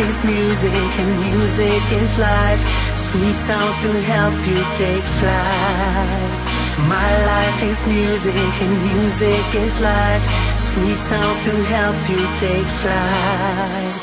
is music and music is life. Sweet sounds to help you take flight. My life is music and music is life. Sweet sounds to help you take flight.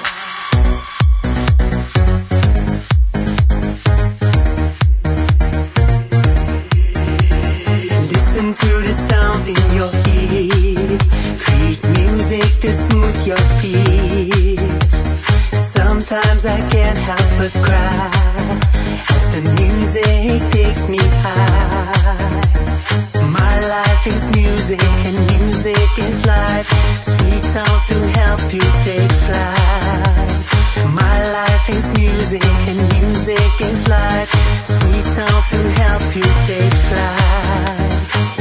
Listen to the sounds in your ear. Create music to smooth your feet. Sometimes I can't help but cry as the music takes me high. My life is music and music is life. Sweet sounds to help you take flight. My life is music and music is life. Sweet sounds to help you take flight.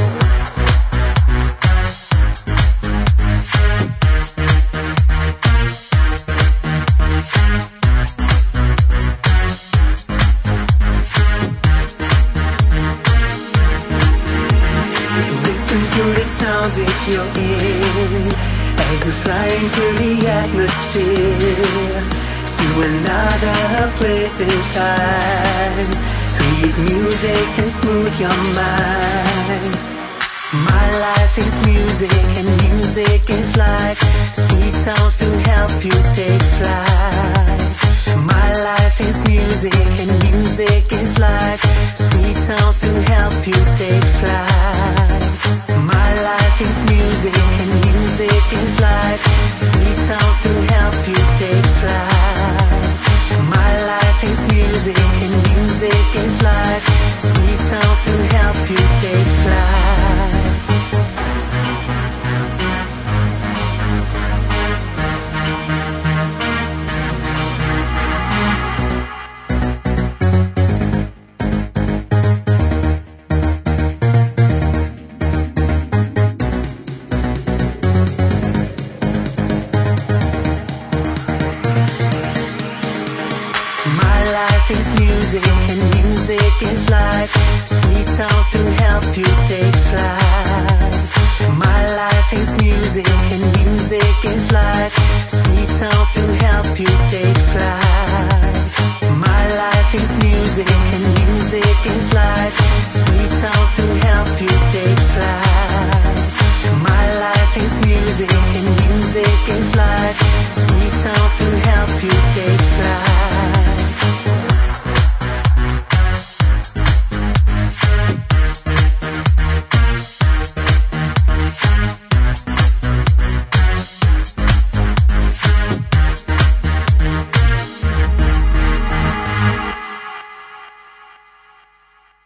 Sounds if you're in, as you fly into the atmosphere, through another place in time. Create music and smooth your mind. My life is music and music is life. Sweet sounds to help you take flight. My life is music and music is life. Sweet sounds to help you take flight. My life is music and music is life. Sweet sounds to help you take flight. My life is music and music is life. Sweet sounds to help you take flight. Is music and music is life. Sweet sounds to help you take flight. My life is music and music is life.